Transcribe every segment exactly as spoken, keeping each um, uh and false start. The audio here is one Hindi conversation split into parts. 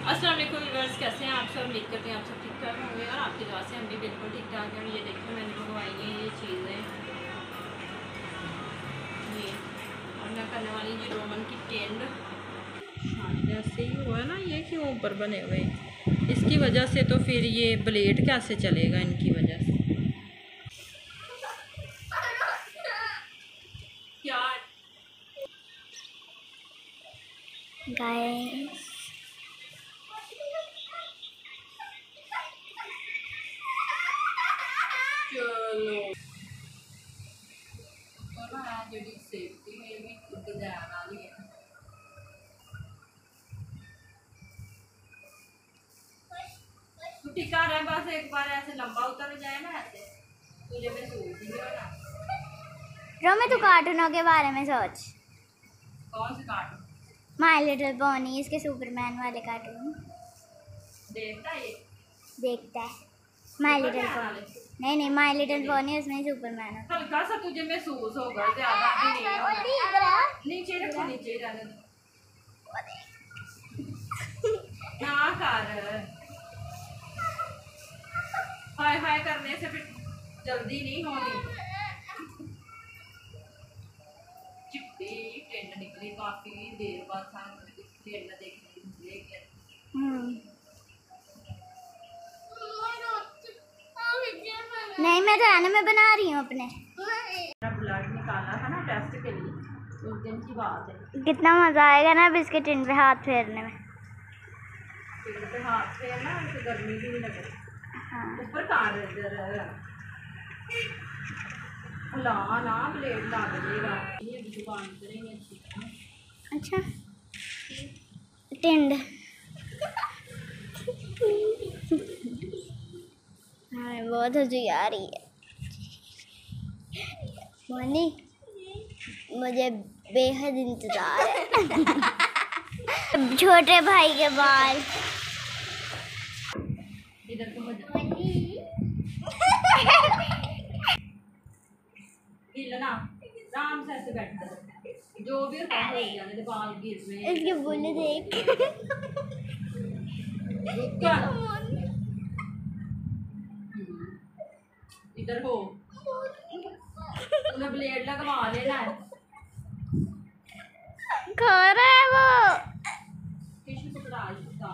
अस्सलाम वालेकुम व्यूअर्स, कैसे हैं आप सब? उम्मीद करते हैं आप सब ठीक ठाक होंगे और आपकी दुआ से हम भी बिल्कुल ठीक ठाक हैं। और ये देखिए मैंने मंगवाई हैं ये चीज़ें, ये और मैं करने वाली जी रोमन की टेंड। हाँ, जैसे ही हुआ ना ये क्यों ऊपर बने हुए, इसकी वजह से तो फिर ये ब्लेड कैसे चलेगा इनकी वजह से। क्या गाइस चलो तो ना जी सेफ्टी में भी खुद ध्यान वाली है। तू टिका रहे, बस एक बार ऐसे लंबा उतर जाए ना ऐसे तुझे महसूस नहीं होना। रोमे तू कार्टूनों के बारे में सोच। कौन से कार्टून माय लिटिल पोनी, इसके सुपरमैन वाले कार्टून देखता है ये? देखता है माय लिटिल सुपरमैन पोनी। वाले? नहीं नहीं, माय लिटिल पोनी उसमें सुपरमैन होता है। हल्का सा तुझे महसूस होगा, ज्यादा भी नहीं होगा। नीचे रखो, नीचे रहने दो ना कर। हाय हाय करने से फिर जल्दी नहीं होगी। चिट्टी टेंड निकली, काफी देर बाद टेंड देखने मिलेगी। हम्म नहीं, मैं तो आने में बना रही हूँ अपने। ब्लड निकालना था ना टेस्ट के लिए, उस दिन की बात है। कितना मजा आएगा ना अब इसके टिन पे हाथ फेरने में। फिर पे हाथ फेरना, उसे गर्मी भी नहीं लगे। हाँ ऊपर कार इधर ला ना, ब्लेड लग जाएगा। ये दुकान करेंगे अच्छी तरह। अच्छा टिंड हाँ बहुत हंसी आ रही है। मोनी मुझे बेहद इंतजार है। छोटे भाई के बाल इधर को हो जा। हिलना, आराम से ऐसे बैठ कर जो भी होता है हो जाने दे, बाल गिर में। इसके बोले देख। रुक कर। इधर हो, तूने ब्लेड लगवा लेना है। खा रहा है वो। टिश्यू पकड़ा इसका।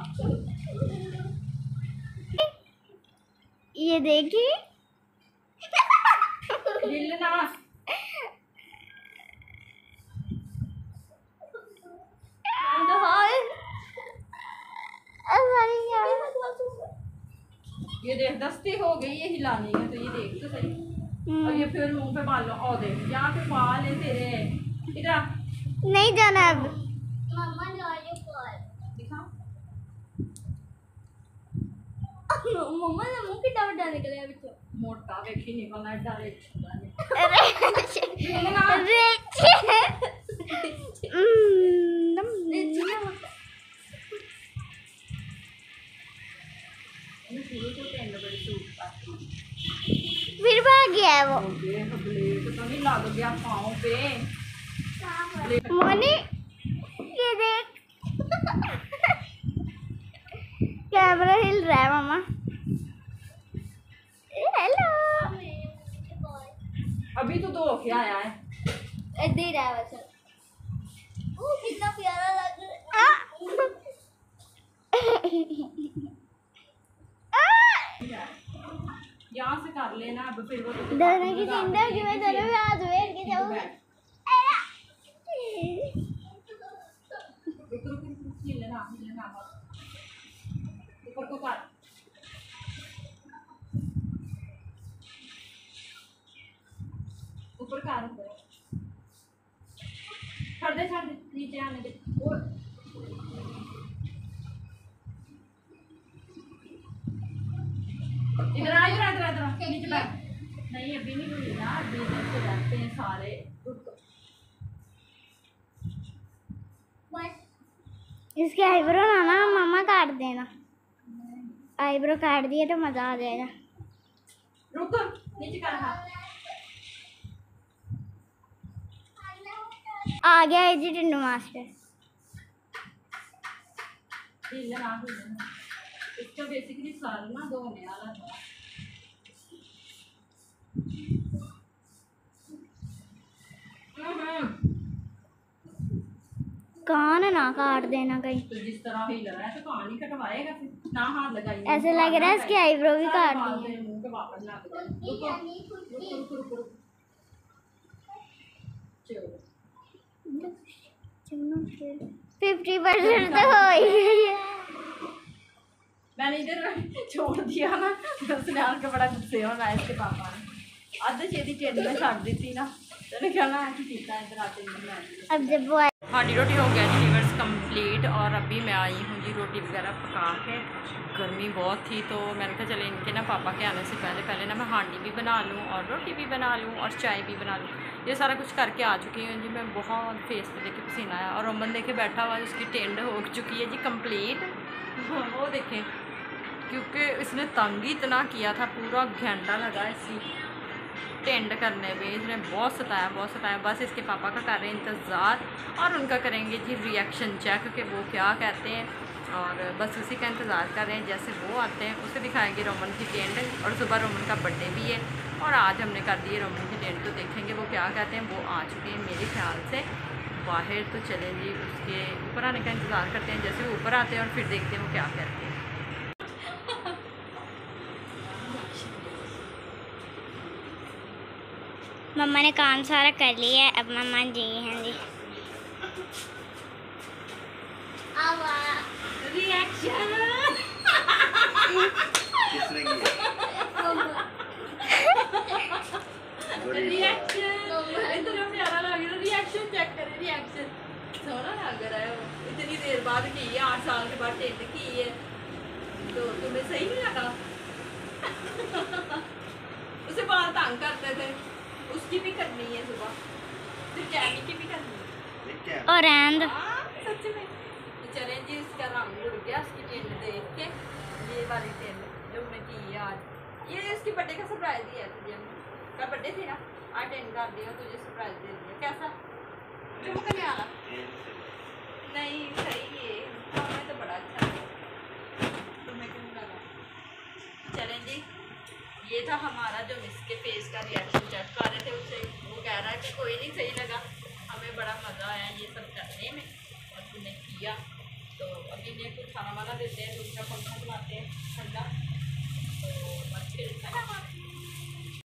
ये देखी हिलना। ये देख दस्ती हो गई है हिलाने में, तो ये देख तो सही। और ये फिर मुंह पे बाल और देख, यहाँ पे बाल है तेरे। इधर नहीं जाना अब। दिखा। मम्मा ने मुंह कितना बड़ा निकला है बिल्कुल। मोटा देखी निकलना है डाले। फिर भाग गया है वो। ब्लेड तो नहीं लग गया पाँव पे। मोनी ये देख कैमरा हिल रहा है मामा। हेलो अभी तो दो क्या आया है? इधर ही रहा है बस। ओ कितना प्यारा लग रहा है। यहाँ से कर लेना अब, फिर वो दोनों की चिंता कि मैं दोनों में हाथ फेर के जाऊंगी। हिलना हिलना ऊपर को कर। ऊपर कर छोड़ दे, छोड़ दे, नीचे आने दे। और इधर आ, इधर इधर इधर नीचे बैठ। नहीं अभी नहीं हुई ना, अभी इधर से बैठते हैं सारे। इसके आईब्रो ना ना मामा काट देना। आईब्रो काट दिए तो मजा आ जाएगा। रुक, नीचे कर हाथ। आ गया है जी टिंडू मास्टर। ढीला ना ढीला इसका बेसिकली साल ना दो होने वाला था। कान ना काट देना कहीं। तो जिस तरह ही लगा है तो कान ही कटवाएगा फिर ना हाथ लगाइए। ऐसे लग रहा है इसकी आईब्रो भी काट दी है। मुंह के वापस लग जाए। रुको रुको रुको रुको फिफ्टी परसेंट तो हो ही गई है। मैंने इधर छोड़ दिया ना उसने आके बड़ा गुस्से होना है इसके पापा ने आधे छेती टेंट में छाड़ दी थी ना तो कहना है कि ठीक है इधर आते हैं। अब जब वो हमारी रोटी हो गया जी व्यूअर्स कंप्लीट और अभी मैं आई हूँ जी रोटी वगैरह पका के। गर्मी बहुत थी तो मैंने कहा चले इनके ना पापा के आने से पहले पहले ना मैं हांडी भी बना लूँ और रोटी भी बना लूँ और चाय भी बना लूँ। ये सारा कुछ करके आ चुकी हूँ जी मैं। बहुत फेस पे देखे पसीना आया और रोमन देखे बैठा हुआ उसकी टेंड हो चुकी है जी कंप्लीट। वो देखें क्योंकि इसने तंग ही इतना किया था पूरा घंटा लगा इसी टेंड करने में। इसने बहुत सताया बहुत सताया। बस इसके पापा का कर रहे हैं इंतज़ार और उनका करेंगे जी रिएक्शन चेक कि वो क्या कहते हैं और बस उसी का इंतज़ार कर रहे हैं। जैसे वो आते हैं उसे दिखाएंगे रोमन की टेंड और सुबह रोमन का बर्थडे भी है और आज हमने कर दिए रोमन की टेंड। तो देखेंगे वो क्या कहते हैं। वो आ चुके हैं मेरे ख्याल से बाहर। तो चलें जी उसके ऊपर आने का इंतज़ार करते हैं। जैसे वो ऊपर आते हैं और फिर देखते हैं वो क्या कहते हैं। मम्मा ने काम सारा कर लिया है। अब मम्मा जी हैं जी रिएक्शन रिएक्शन इतना प्यारा लग रहा है। रिएक्शन चेक करें रिएक्शन सोना लग रहा है। इतनी देर बाद की है आठ साल के बाद टेंट की है तो तुम्हें सही नहीं लगा। उसे बाल तंग करते थे उसकी भी करनी है सुबह फिर कैमी की भी करनी है और एंड सच में। तो चलें जी उसका रंग उड़ गया उसकी टेंट देख के। ये वाली टेंट जो मैं की है आज ये उसकी बर्थडे का सरप्राइज दिया तुझे का बर्थडे थी ना आज टेंट कर दिया तुझे सरप्राइज दे दिया। कैसा जो करने वाला नहीं सही है हमें तो बड़ा अच्छा लगा तुम्हें क्यों लगा। चलें जी ये था हमारा जो मिस के फेस का रिएक्शन चेक कर रहे थे उससे वो कह रहा है कि कोई नहीं सही लगा हमें बड़ा मज़ा आया ये सब करने में और तुमने किया। तो अभी इन्हें कुछ खाना वाना देते हैं दूसरा पंखा चलाते हैं ठंडा तो बस फिर